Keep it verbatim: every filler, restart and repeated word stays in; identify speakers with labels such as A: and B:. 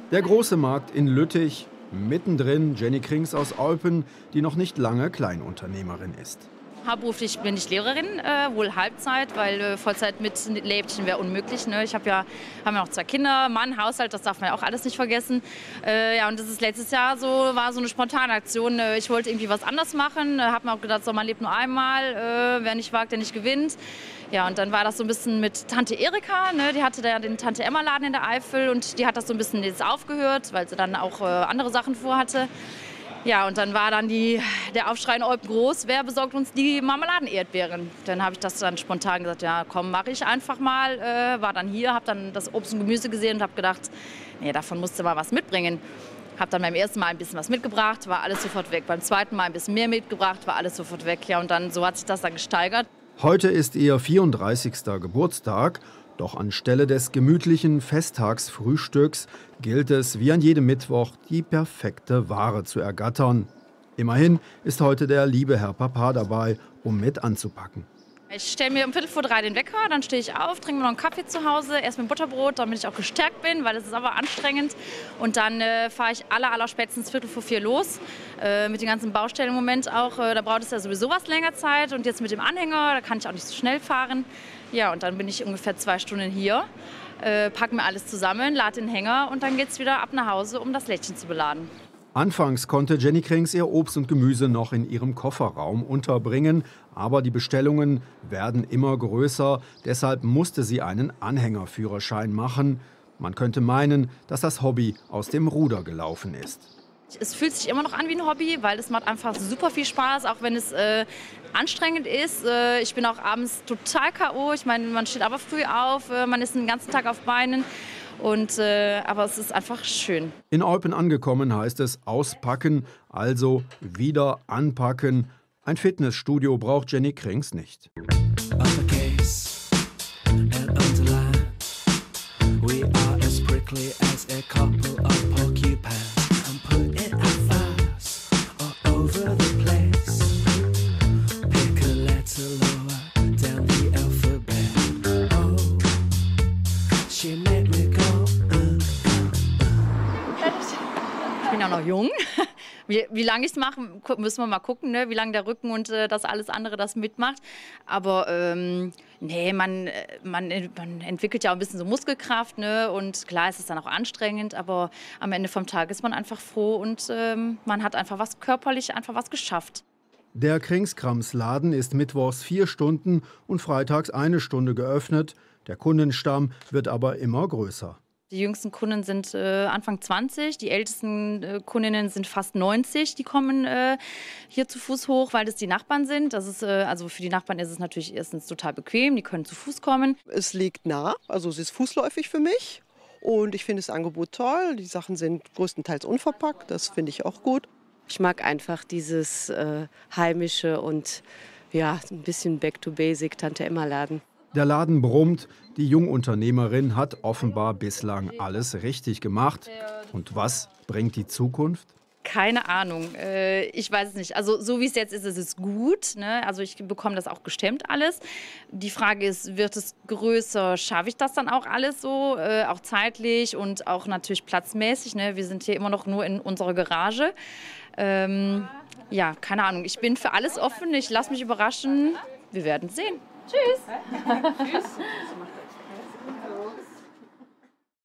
A: Der große Markt in Lüttich, mittendrin Jenny Krings aus Eupen, die noch nicht lange Kleinunternehmerin ist.
B: Hauptberuflich bin ich Lehrerin, äh, wohl Halbzeit, weil äh, Vollzeit mit Läbchen wäre unmöglich. Ne? Ich habe ja, haben ja noch zwei Kinder, Mann, Haushalt, das darf man ja auch alles nicht vergessen. Äh, ja, und das ist letztes Jahr so, war so eine spontane Aktion. Äh, ich wollte irgendwie was anderes machen, äh, habe mir auch gedacht, so, man lebt nur einmal, äh, wer nicht wagt, der nicht gewinnt. Ja, und dann war das so ein bisschen mit Tante Erika, ne? Die hatte da den Tante-Emma-Laden in der Eifel und die hat das so ein bisschen jetzt aufgehört, weil sie dann auch äh, andere Sachen vorhatte. Ja, und dann war dann die, der Aufschrei in Eupen groß, wer besorgt uns die Marmeladen-Erdbeeren? Dann habe ich das dann spontan gesagt, ja komm, mache ich einfach mal. Äh, war dann hier, habe dann das Obst und Gemüse gesehen und habe gedacht, nee, davon musst du mal was mitbringen. Habe dann beim ersten Mal ein bisschen was mitgebracht, war alles sofort weg. Beim zweiten Mal ein bisschen mehr mitgebracht, war alles sofort weg. Ja, und dann so hat sich das dann gesteigert.
A: Heute ist ihr vierunddreißigster Geburtstag. Doch anstelle des gemütlichen Festtagsfrühstücks gilt es, wie an jedem Mittwoch, die perfekte Ware zu ergattern. Immerhin ist heute der liebe Herr Papa dabei, um mit anzupacken.
B: Ich stelle mir um Viertel vor drei den Wecker, dann stehe ich auf, trinke mir noch einen Kaffee zu Hause, erst mit Butterbrot, damit ich auch gestärkt bin, weil es ist aber anstrengend. Und dann äh, fahre ich aller, aller spätestens Viertel vor vier los, äh, mit den ganzen Baustellen im Moment auch. Äh, da braucht es ja sowieso was länger Zeit und jetzt mit dem Anhänger, da kann ich auch nicht so schnell fahren. Ja, und dann bin ich ungefähr zwei Stunden hier, äh, packe mir alles zusammen, lade den Hänger und dann geht es wieder ab nach Hause, um das Lädchen zu beladen.
A: Anfangs konnte Jenny Krings ihr Obst und Gemüse noch in ihrem Kofferraum unterbringen, aber die Bestellungen werden immer größer, deshalb musste sie einen Anhängerführerschein machen. Man könnte meinen, dass das Hobby aus dem Ruder gelaufen ist.
B: Es fühlt sich immer noch an wie ein Hobby, weil es macht einfach super viel Spaß, auch wenn es äh, anstrengend ist. Äh, ich bin auch abends total K O. Ich meine, man steht aber früh auf, äh, man ist den ganzen Tag auf Beinen. Und, äh, aber es ist einfach schön.
A: In Eupen angekommen heißt es auspacken, also wieder anpacken. Ein Fitnessstudio braucht Jenny Krings nicht.
B: Ich bin ja noch jung. Wie, wie lange ich es mache, müssen wir mal gucken, ne? Wie lange der Rücken und äh, das alles andere das mitmacht. Aber ähm, nee, man, man, man entwickelt ja auch ein bisschen so Muskelkraft. Ne? Und klar ist es dann auch anstrengend, aber am Ende vom Tag ist man einfach froh und ähm, man hat einfach was körperlich, einfach was geschafft.
A: Der Krimskramsladen ist mittwochs vier Stunden und freitags eine Stunde geöffnet. Der Kundenstamm wird aber immer größer.
B: Die jüngsten Kunden sind äh, Anfang zwanzig, die ältesten äh, Kundinnen sind fast neunzig, die kommen äh, hier zu Fuß hoch, weil das die Nachbarn sind. Das ist, äh, also für die Nachbarn ist es natürlich erstens total bequem, die können zu Fuß kommen.
C: Es liegt nah, also es ist fußläufig für mich und ich finde das Angebot toll. Die Sachen sind größtenteils unverpackt, das finde ich auch gut.
D: Ich mag einfach dieses äh, heimische und ja, ein bisschen back to basic Tante-Emma-Laden.
A: Der Laden brummt, die Jungunternehmerin hat offenbar bislang alles richtig gemacht. Und was bringt die Zukunft?
B: Keine Ahnung, äh, ich weiß es nicht. Also so wie es jetzt ist, ist es gut. Ne? Also ich bekomme das auch gestemmt alles. Die Frage ist, wird es größer? Schaffe ich das dann auch alles so? Äh, auch zeitlich und auch natürlich platzmäßig. Ne? Wir sind hier immer noch nur in unserer Garage. Ähm, ja, keine Ahnung. Ich bin für alles offen. Ich lasse mich überraschen. Wir werden sehen. Tschüss. Tschüss.